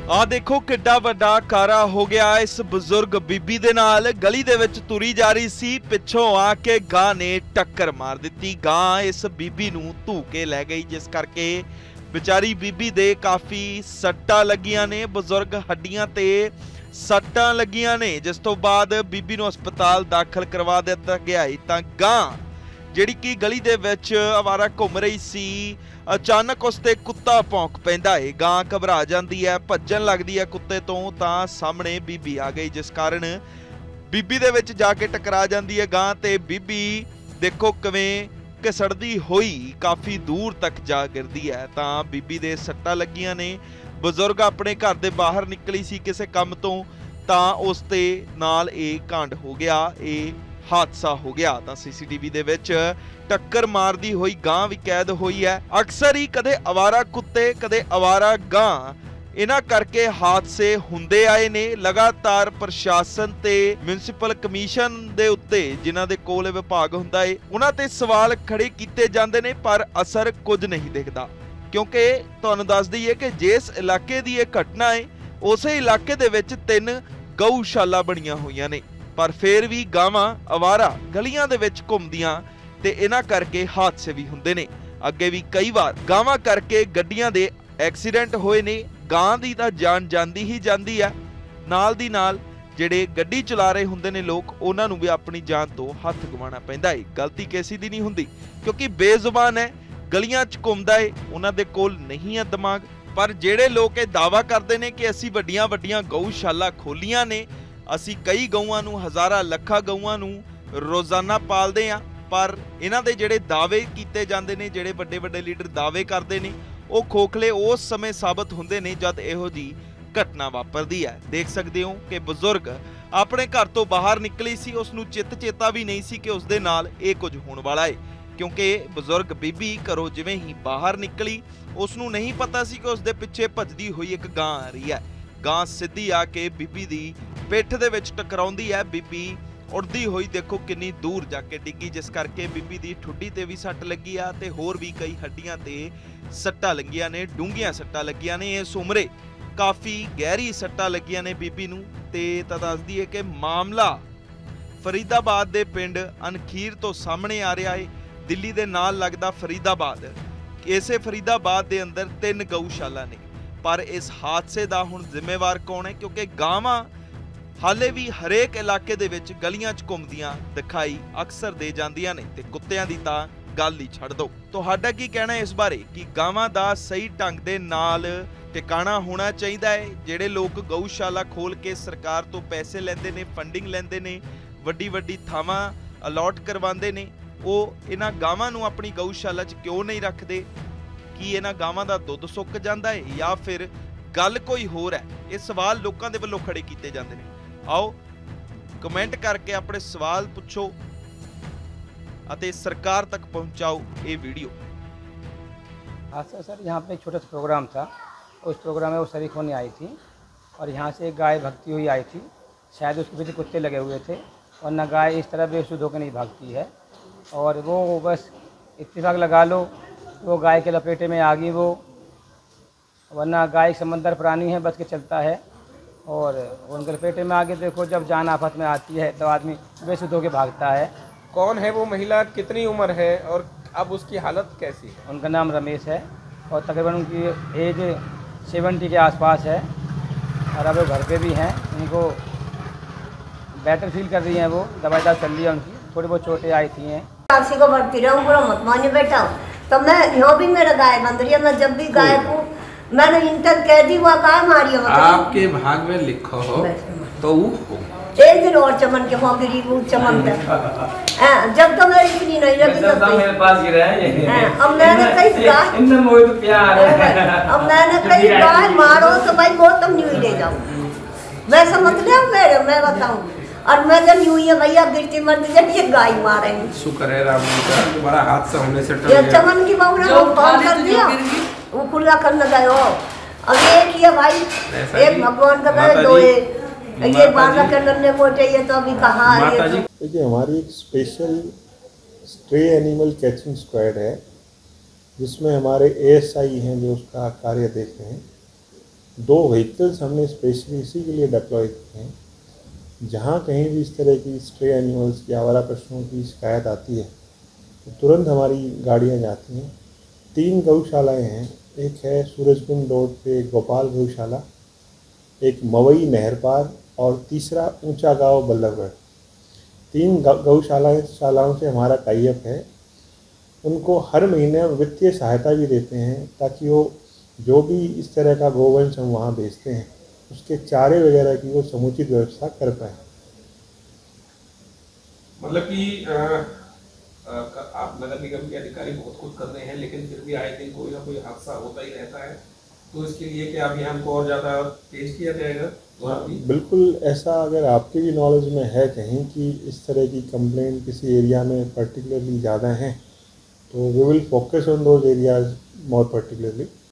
आ देखो किड्डा वड्डा कारा हो गया इस बुजुर्ग बीबी दे नाल। गली दे विच तुरी जा रही सी, पिछों आके गां ने टक्कर मार दी। गां इस बीबी नूं धू के लै गई, जिस करके बेचारी बीबी दे काफ़ी सट्टां लगियां ने। बुजुर्ग हड्डियां ते सट्टां लगियां ने, जिस तो बाद बीबी नूं हस्पताल दाखल करवा दिता गया है। तां गां जिहड़ी कि गली दे विच आवारा घुम रही सी, अचानक उसते कुत्ता भौंक पैंदा है। गां घबरा जाती है, भज्जन लगदी है कुत्ते तो सामने बीबी आ गई, जिस कारण बीबी दे विच जाके टकरा जाती है गां। ते बीबी देखो किवें घसड़दी होई काफ़ी दूर तक जा गिरदी है। तां बीबी दे सट्टां लगियां ने। बजुर्ग अपने घर दे बाहर निकली सी किसी काम तो, तां उस दे नाल इह कांड हो गया, इह हादसा हो गया। तां सीसीटीवी दे विच टक्कर मारदी हुई गां भी कैद हुई है। अक्सर ही कदे आवारा कुत्ते कदे आवारा गां, इन्हां करके हादसे हुंदे आए ने। लगातार प्रशासन ते म्युनिसिपल कमीशन दे उत्ते जिन्हां दे कोल विभाग हुंदा है, उन्हां ते सवाल खड़े कीते जांदे ने, पर असर कुछ नहीं दिखदा। क्योंकि तुहानूं दस दईए कि जिस इलाके दी इह घटना है, उसे इलाके दे विच 3 गऊशाला बणीਆਂ होईਆਂ ने, पर फिर भी गावां आवारा गलियां दे विच घुमदियां ते इन्हां करके हादसे भी हुंदे ने। अगे भी कई बार गावां करके गड्डियां दे एक्सीडेंट होए ने। गां दी तां जान जांदी ही जांदी है, नाल दी नाल जिहड़े गड्डी चला रहे हुंदे ने लोग, उन्हां नूं भी अपनी जान तो हत्थ गवाउणा पैंदा है। गलती किसी दी नहीं हुंदी, क्योंकि बेजुबान है, गलियां च घुमदा है, उन्हां दे कोल नहीं है दिमाग। पर जिहड़े लोग ये दावा करदे ने कि असीं वड्डियां वड्डियां गऊशाला खोलीਆਂ ने, ਅਸੀਂ कई गऊआं नूं, हज़ारां ਲੱਖਾਂ गऊआं नूं रोजाना पालदे आ, पर इन्हां दे जिहड़े दावे कीते जांदे ने, जिहड़े वड्डे वड्डे लीडर दावे करदे ने, ਉਹ खोखले उस समय साबित हुंदे ने जद ਇਹੋ जी घटना वापरदी है। देख सकते हो कि बजुर्ग अपने घर तो बाहर निकली सी, उसनूं चित चेता भी नहीं सी कि उसदे नाल ਇਹ कुछ होण वाला है। क्योंकि बजुर्ग बीबी घरों जिवें ही बाहर निकली, उसनूं नहीं पता सी कि उसदे पिछे भजदी हुई एक गां आ रही है। गां सीधी आके बीबी दी पिठ दे विच टकराउंदी है। बीबी उड़दी हुई देखो किन्नी दूर जाके डिग्गी, जिस करके बीबी दी ठुड्डी ते भी सट लगी आ ते होर भी कई हड्डियां ते सट्टां लगियां ने, डूंघियां सट्टां लगियां ने। इस उमरे काफ़ी गहरी सट्टां लगियां ने बीबी नूं। ते तां दसदी है कि मामला फरीदाबाद दे पिंड अनखीर तो सामने आ रहा है। दिल्ली दे नाल लगदा फरीदाबाद, इसे फरीदाबाद दे अंदर 3 गऊशाला ने। पर इस हादसे का हुण जिम्मेवार कौन है? क्योंकि गावां हाले भी हरेक इलाके दे विच गलियां च घुमदियां दिखाई अक्सर दे जांदियां ने, ते कुत्तियां दी तां गल ही छड्ड दो। तुहाडा की कहना है इस बारे कि गावां दा सही ढंग दे नाल ठिकाना होना चाहिए है? जिहड़े लोग गऊशाला खोल के सरकार तो पैसे लैंदे ने, फंडिंग लैंदे ने, वड्डी वड्डी थावां अलॉट करवांदे ने, ਉਹ इन्हां गावां नूं अपनी गऊशाला च क्यों नहीं रखते? कि इन्हां गावां दा दुੱਧ सुੱਕ ਜਾਂਦਾ है या फिर गल कोई होर है? ये सवाल लोकां दे वल्लों खड़े कीते जांदे ने। आओ कमेंट करके अपने सवाल पुछो अते सरकार तक पहुंचाओ ये वीडियो। हाँ सर, यहाँ पे एक छोटा सा प्रोग्राम था। उस प्रोग्राम में वो शरीक होने आई थी और यहाँ से एक गाय भगती हुई आई थी। शायद उसके पीछे कुत्ते लगे हुए थे, वरना गाय इस तरह बेसुध होकर नहीं भागती है। और वो बस इत्तेफाक लगा लो, वो गाय के लपेटे में आ गई वो, वरना गाय समंदर प्राणी है, बच के चलता है। और उनके लपेटे में आगे देखो, जब जान आफत में आती है तो आदमी बेसुध होकर भागता है। कौन है वो महिला, कितनी उम्र है और अब उसकी हालत कैसी है? उनका नाम रमेश है और तकरीबन उनकी एज 70 के आसपास है। और अब वो घर पे भी हैं, उनको बेटर फील कर रही हैं, वो दवाई चल रही है उनकी, थोड़ी बहुत चोटें आई थी हैं। आपसी को बढ़ती रहूँ, पूरा मत मानिए बेटा। तो मैं यहाँ भी मेरा गाय बंद रही है, मैं जब भी गाय को मैंने इंटर कह दी, वो गाय मारी है। आपके भाग में लिखो हो तो वो एक दिन और चमन के वहाँ गिरी, वो चमन तक जब तो मेरी इतनी नहीं रखी तब मेरे पास गिरा है। अब मैंने कई गाय अब मैंने कई गाय मारो तो भाई बहुत तुम न्यू ले जाओ, मैं समझ लिया मेरे, मैं बताऊँ। और मैं जब यूं ही भैया गिरती मरती जब ये गाय मारे। शुक्र है राम का, बड़ा हादसा होने से टल गया। चमन की बहू ने फोन कर दिया, वो खुला करने गए हो। अब एक ही है भाई, एक भगवान का गए, दो ये बारह के नन्हे मोटे, ये तो अभी कहाँ है। देखिए हमारी एक special stray animal catching squad है, जिसमें हमारे ASI हैं जो उसका कार्य देख रहे हैं। 2 व्हीकल्स हमने स्पेशली इसी के लिए डिप्लॉय किए हैं। जहाँ कहीं भी इस तरह की स्ट्रे एनिमल्स की, आवारा पशुओं की शिकायत आती है तो तुरंत हमारी गाड़ियाँ जाती हैं। 3 गौशालाएँ हैं, एक है सूरजकुंड रोड पे गोपाल गौशाला, एक मवई नहर पार और तीसरा ऊंचा गांव बल्लभगढ़। 3 गौशालाओं से हमारा टाई अप है। उनको हर महीने वित्तीय सहायता भी देते हैं ताकि वो जो भी इस तरह का गोवंश हम वहाँ बेचते हैं उसके चारे वगैरह की वो समुचित व्यवस्था कर पाएँ। मतलब कि आप नगर निगम के अधिकारी बहुत कुछ कर रहे हैं, लेकिन फिर भी आए दिन कोई ना कोई हादसा होता ही रहता है, तो इसके लिए क्या अभियान को और ज़्यादा तेज किया जाएगा? बिल्कुल, ऐसा अगर आपके भी नॉलेज में है कहीं कि इस तरह की कंप्लेंट किसी एरिया में पर्टिकुलरली ज़्यादा हैं तो we will focus on those areas more particularly.